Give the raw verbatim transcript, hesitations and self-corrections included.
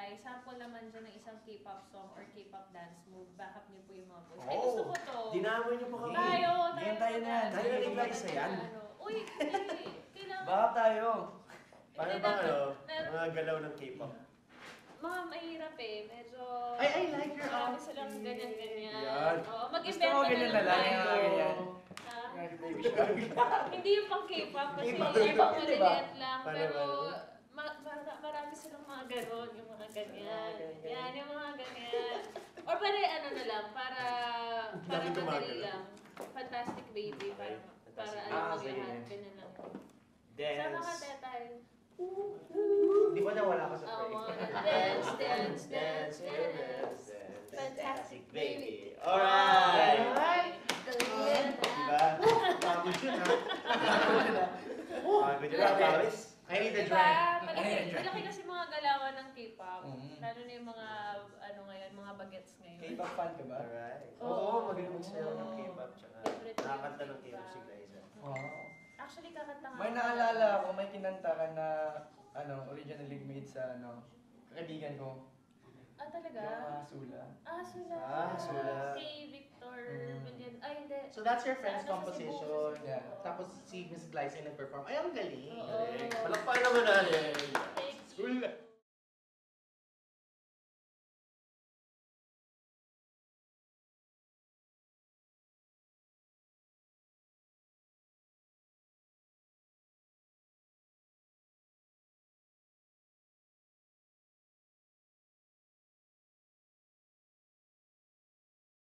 Gly, sample naman dyan ng isang K-pop song or K-pop dance move. Backup niyo po yung mga boys. Ay, Oh, gusto ko to. Dinamay niyo pa kami. Tayo, tayo. Yan tayo na yan. Tayo na ni Gly sa yan. Ano. Uy, hindi. Kailangan. Baka tayo. Paano Hindi, ba dapat- ano? na- Mga galaw ng K-pop. Mga mahirap eh. Medyo... Ay, I like your Marami outfit. silang ganyan-ganyan. Yan. Oo, Gusto mag-invento mo na ganyan na lang lang. tayo. Ganyan, ganyan. Ha? Baby shark. Hindi yung pang K-pop kasi K-pop, K-pop K-pop yun, diba? maliliit lang. Paano, Pero paano? ma- mar- marami silang mga ganon, yung mga ganyan. Yan, yung mga ganyan. Or para ano na lang, para para Dami madali gumagalaw. lang. Fantastic baby, para para Fantastic alam mo Baby. Ah, lahat. sige. Ganyan lang. Dance. Sama ka, Tetay. Di ba nawala ka sa Oh, break? mga dance, dance, dance, dance. Fantastic baby. Alright! Alright. Diba? Pagod yun, ha? Pagod yun ang pawis. I need a Diba? drink. Malaki, Ay, ay, malaki kasi mga galawan ng K-pop. Mhm. Lalo na yung mga, ano ngayon, mga bagets ngayon. K-pop fan ka ba? Alright. Oo. Oo, magaling magsayaw ng K-pop. Tsaka Favorite ko nakakanta yung ng K-pop si K-pop. Glyza. Wow. Actually, kakanta nga. May ako. naalala ako, may kinanta ka na ano, originally made sa ano, kaibigan ko. Ah, talaga? Yung uh, Sula. Ah, Sula. Ah, Sula. Si Victor Mm. Villan. Ay, hindi. So that's your friend's Ano, sa composition. Cebu, sa Cebu. Yeah. Tapos si Miss Glyce yung nag-perform. Ay, ang galing. Oo. Galing. Palakpakan naman natin. Thanks. Sula.